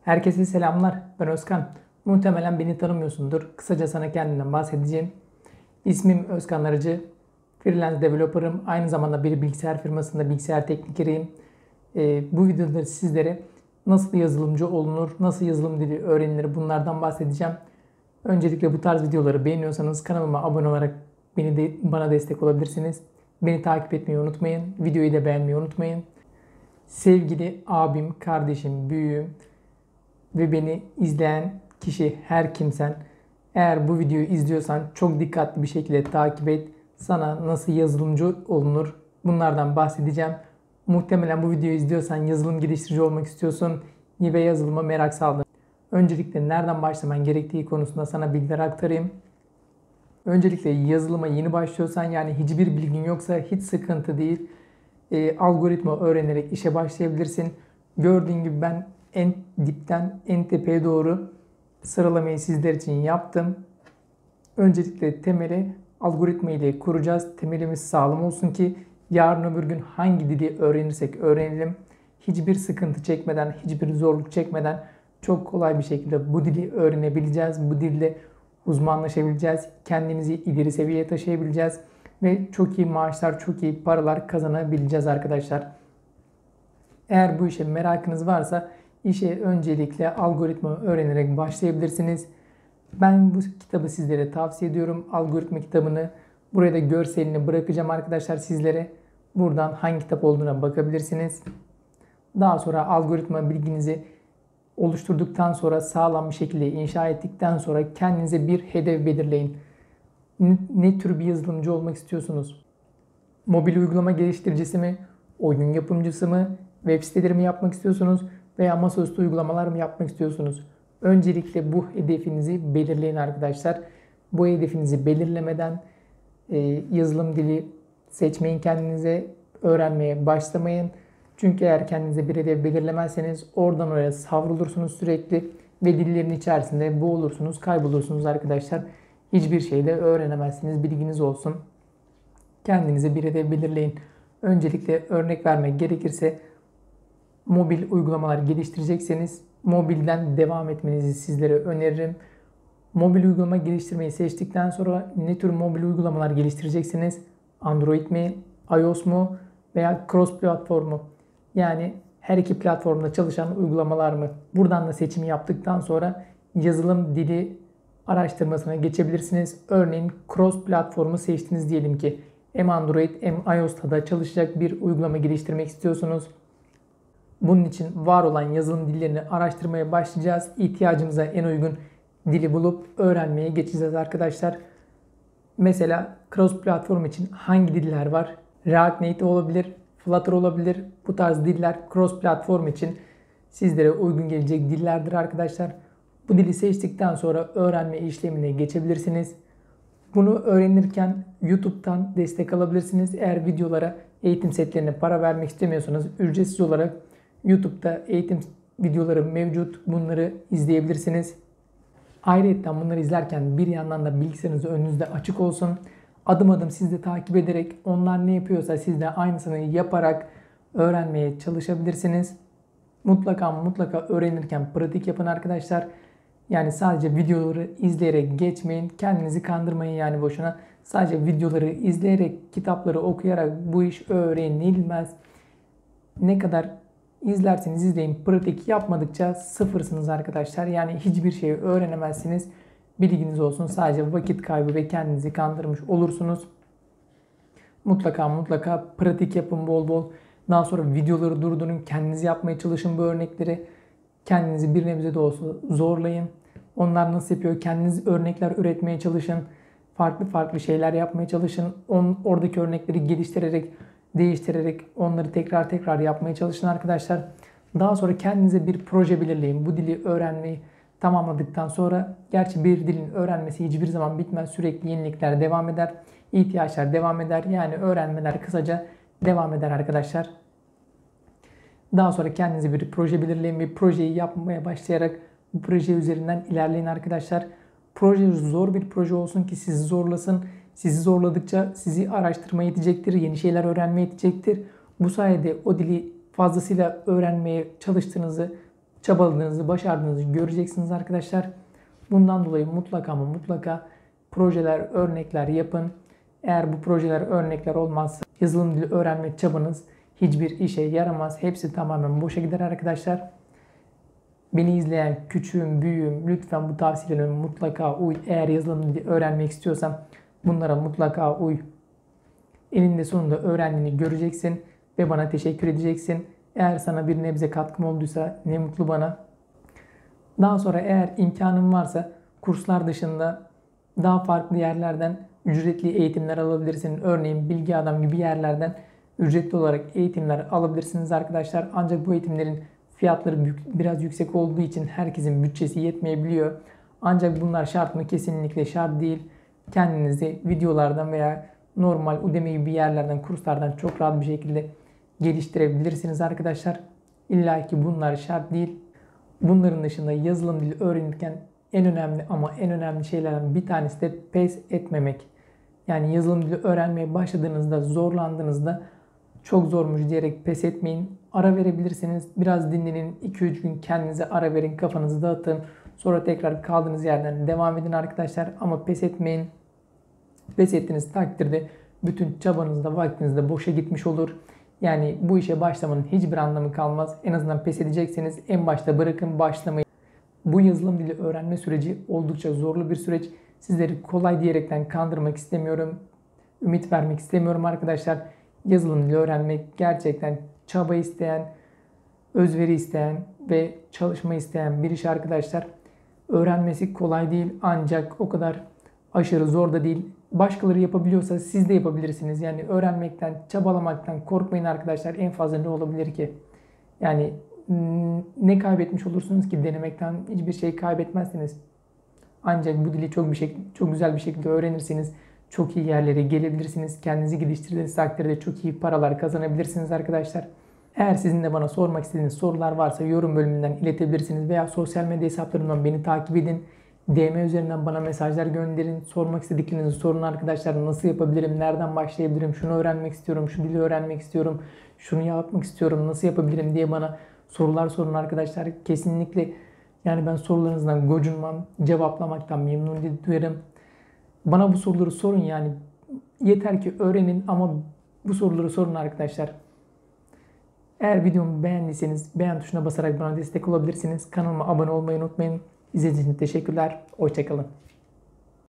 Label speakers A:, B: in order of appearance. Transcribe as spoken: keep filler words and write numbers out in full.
A: Herkese selamlar. Ben Özkan. Muhtemelen beni tanımıyorsundur. Kısaca sana kendimden bahsedeceğim. İsmim Özkan Arıcı. Freelance developer'ım. Aynı zamanda bir bilgisayar firmasında bilgisayar teknikeriyim. Ee, bu videoda sizlere nasıl yazılımcı olunur, nasıl yazılım dili öğrenilir bunlardan bahsedeceğim. Öncelikle bu tarz videoları beğeniyorsanız kanalıma abone olarak beni de, bana destek olabilirsiniz. Beni takip etmeyi unutmayın. Videoyu da beğenmeyi unutmayın. Sevgili abim, kardeşim, büyüğüm ve beni izleyen kişi her kimsen, eğer bu videoyu izliyorsan çok dikkatli bir şekilde takip et. Sana nasıl yazılımcı olunur bunlardan bahsedeceğim. Muhtemelen bu videoyu izliyorsan yazılım geliştirici olmak istiyorsun ve yazılıma merak saldın. Öncelikle nereden başlaman gerektiği konusunda sana bilgiler aktarayım. Öncelikle yazılıma yeni başlıyorsan, yani hiçbir bilgin yoksa hiç sıkıntı değil. E, algoritma öğrenerek işe başlayabilirsin. Gördüğün gibi ben en dipten en tepeye doğru sıralamayı sizler için yaptım. Öncelikle temeli algoritma ile kuracağız. Temelimiz sağlam olsun ki yarın öbür gün hangi dili öğrenirsek öğrenelim, hiçbir sıkıntı çekmeden, hiçbir zorluk çekmeden çok kolay bir şekilde bu dili öğrenebileceğiz. Bu dilde uzmanlaşabileceğiz. Kendimizi ileri seviyeye taşıyabileceğiz. Ve çok iyi maaşlar, çok iyi paralar kazanabileceğiz arkadaşlar. Eğer bu işe merakınız varsa işe öncelikle algoritma öğrenerek başlayabilirsiniz. Ben bu kitabı sizlere tavsiye ediyorum. Algoritma kitabını, buraya da görselini bırakacağım arkadaşlar sizlere. Buradan hangi kitap olduğuna bakabilirsiniz. Daha sonra algoritma bilginizi oluşturduktan sonra, sağlam bir şekilde inşa ettikten sonra kendinize bir hedef belirleyin. Ne tür bir yazılımcı olmak istiyorsunuz? Mobil uygulama geliştiricisi mi? Oyun yapımcısı mı? Web siteleri mi yapmak istiyorsunuz? Veya masaüstü uygulamalar mı yapmak istiyorsunuz? Öncelikle bu hedefinizi belirleyin arkadaşlar. Bu hedefinizi belirlemeden e, yazılım dili seçmeyin kendinize. Öğrenmeye başlamayın. Çünkü eğer kendinize bir hedef belirlemezseniz oradan oraya savrulursunuz sürekli. Ve dillerin içerisinde boğulursunuz, kaybolursunuz arkadaşlar. Hiçbir şey de öğrenemezsiniz, bilginiz olsun. Kendinize bir hedef belirleyin. Öncelikle örnek vermek gerekirse mobil uygulamalar geliştirecekseniz mobilden devam etmenizi sizlere öneririm. Mobil uygulama geliştirmeyi seçtikten sonra ne tür mobil uygulamalar geliştireceksiniz? Android mi, iOS mu veya cross platform mu? Yani her iki platformda çalışan uygulamalar mı? Buradan da seçimi yaptıktan sonra yazılım dili araştırmasına geçebilirsiniz. Örneğin cross platformu seçtiniz diyelim ki. Hem Android hem iOS'ta da çalışacak bir uygulama geliştirmek istiyorsunuz. Bunun için var olan yazılım dillerini araştırmaya başlayacağız. İhtiyacımıza en uygun dili bulup öğrenmeye geçeceğiz arkadaşlar. Mesela cross platform için hangi diller var? React Native olabilir, Flutter olabilir. Bu tarz diller cross platform için sizlere uygun gelecek dillerdir arkadaşlar. Bu dili seçtikten sonra öğrenme işlemine geçebilirsiniz. Bunu öğrenirken YouTube'dan destek alabilirsiniz. Eğer videolara, eğitim setlerine para vermek istemiyorsanız ücretsiz olarak YouTube'da eğitim videoları mevcut. Bunları izleyebilirsiniz. Ayrıca bunları izlerken bir yandan da bilgisayarınız önünüzde açık olsun. Adım adım siz de takip ederek onlar ne yapıyorsa siz de aynısını yaparak öğrenmeye çalışabilirsiniz. Mutlaka mutlaka öğrenirken pratik yapın arkadaşlar. Yani sadece videoları izleyerek geçmeyin. Kendinizi kandırmayın yani boşuna. Sadece videoları izleyerek, kitapları okuyarak bu iş öğrenilmez. Ne kadar izlerseniz izleyin, pratik yapmadıkça sıfırsınız arkadaşlar. Yani hiçbir şeyi öğrenemezsiniz. Bilginiz olsun. Sadece vakit kaybı ve kendinizi kandırmış olursunuz. Mutlaka mutlaka pratik yapın bol bol. Daha sonra videoları durdurun. Kendiniz yapmaya çalışın bu örnekleri. Kendinizi bir nebze de olsa zorlayın. Onlar nasıl yapıyor? Kendiniz örnekler üretmeye çalışın. Farklı farklı şeyler yapmaya çalışın. On, oradaki örnekleri geliştirerek, değiştirerek onları tekrar tekrar yapmaya çalışın arkadaşlar. Daha sonra kendinize bir proje belirleyin. Bu dili öğrenmeyi tamamladıktan sonra, gerçi bir dilin öğrenmesi hiçbir zaman bitmez. Sürekli yenilikler devam eder. İhtiyaçlar devam eder. Yani öğrenmeler kısaca devam eder arkadaşlar. Daha sonra kendinize bir proje belirleyin ve projeyi yapmaya başlayarak bu proje üzerinden ilerleyin arkadaşlar. Proje zor bir proje olsun ki sizi zorlasın. Sizi zorladıkça sizi araştırmaya itecektir, yeni şeyler öğrenmeye itecektir. Bu sayede o dili fazlasıyla öğrenmeye çalıştığınızı çabaladığınızı, başardığınızı göreceksiniz arkadaşlar. Bundan dolayı mutlaka ama mutlaka projeler, örnekler yapın. Eğer bu projeler, örnekler olmazsa yazılım dili öğrenme çabanız hiçbir işe yaramaz. Hepsi tamamen boşa gider arkadaşlar. Beni izleyen küçüğüm, büyüğüm lütfen bu tavsiyelerime mutlaka uy. Eğer yazılım dili öğrenmek istiyorsan bunlara mutlaka uy. Eninde sonunda öğrendiğini göreceksin ve bana teşekkür edeceksin. Eğer sana bir nebze katkım olduysa ne mutlu bana. Daha sonra eğer imkanın varsa kurslar dışında daha farklı yerlerden ücretli eğitimler alabilirsin. Örneğin Bilgi Adam gibi yerlerden ücretli olarak eğitimler alabilirsiniz arkadaşlar. Ancak bu eğitimlerin fiyatları biraz yüksek olduğu için herkesin bütçesi yetmeyebiliyor. Ancak bunlar şart mı? Kesinlikle şart değil. Kendinizi videolardan veya normal Udemy gibi yerlerden, kurslardan çok rahat bir şekilde geliştirebilirsiniz arkadaşlar. İlla ki bunlar şart değil. Bunların dışında yazılım dili öğrenirken en önemli ama en önemli şeylerden bir tanesi de pes etmemek. Yani yazılım dili öğrenmeye başladığınızda, zorlandığınızda çok zormuş diyerek pes etmeyin. Ara verebilirsiniz. Biraz dinlenin. iki üç gün kendinize ara verin. Kafanızı dağıtın. Sonra tekrar kaldığınız yerden devam edin arkadaşlar. Ama pes etmeyin. Pes ettiğiniz takdirde bütün çabanız da vaktiniz de boşa gitmiş olur. Yani bu işe başlamanın hiçbir anlamı kalmaz. En azından pes edecekseniz en başta bırakın, başlamayın. Bu yazılım dili öğrenme süreci oldukça zorlu bir süreç. Sizleri kolay diyerekten kandırmak istemiyorum. Ümit vermek istemiyorum arkadaşlar. Yazılım dili öğrenmek gerçekten çaba isteyen, özveri isteyen ve çalışma isteyen bir iş arkadaşlar. Öğrenmesi kolay değil ancak o kadar aşırı zor da değil. Başkaları yapabiliyorsa siz de yapabilirsiniz. Yani öğrenmekten, çabalamaktan korkmayın arkadaşlar. En fazla ne olabilir ki? Yani ne kaybetmiş olursunuz ki denemekten? Hiçbir şey kaybetmezsiniz. Ancak bu dili çok bir şey, çok güzel bir şekilde öğrenirseniz çok iyi yerlere gelebilirsiniz. Kendinizi geliştirdiğiniz takdirde çok iyi paralar kazanabilirsiniz arkadaşlar. Eğer sizin de bana sormak istediğiniz sorular varsa yorum bölümünden iletebilirsiniz veya sosyal medya hesaplarımdan beni takip edin. D M üzerinden bana mesajlar gönderin. Sormak istediklerinizi sorun arkadaşlar. Nasıl yapabilirim? Nereden başlayabilirim? Şunu öğrenmek istiyorum. Şu dili öğrenmek istiyorum. Şunu yapmak istiyorum. Nasıl yapabilirim diye bana sorular sorun arkadaşlar. Kesinlikle yani ben sorularınızdan gocunmam. Cevaplamaktan memnun duyarım. Bana bu soruları sorun yani. Yeter ki öğrenin ama bu soruları sorun arkadaşlar. Eğer videomu beğendiyseniz beğen tuşuna basarak bana destek olabilirsiniz. Kanalıma abone olmayı unutmayın. İzlediğiniz için teşekkürler. Hoşça kalın.